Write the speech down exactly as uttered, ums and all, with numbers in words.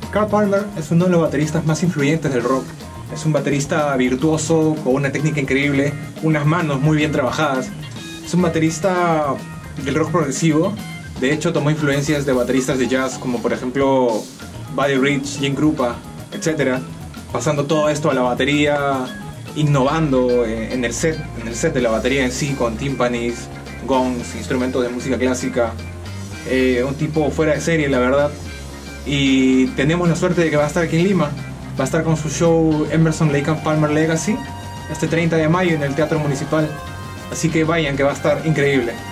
Carl Palmer es uno de los bateristas más influyentes del rock. Es un baterista virtuoso, con una técnica increíble, unas manos muy bien trabajadas. Es un baterista del rock progresivo. De hecho, tomó influencias de bateristas de jazz como por ejemplo Buddy Rich, Jim Krupa, etcétera. Pasando todo esto a la batería, innovando en el set, en el set de la batería en sí, con timpanis, gongs, instrumentos de música clásica. Eh, un tipo fuera de serie, la verdad. Y tenemos la suerte de que va a estar aquí en Lima. Va a estar con su show Emerson, Lake and Palmer Legacy este treinta de mayo en el Teatro Municipal. Así que vayan, que va a estar increíble.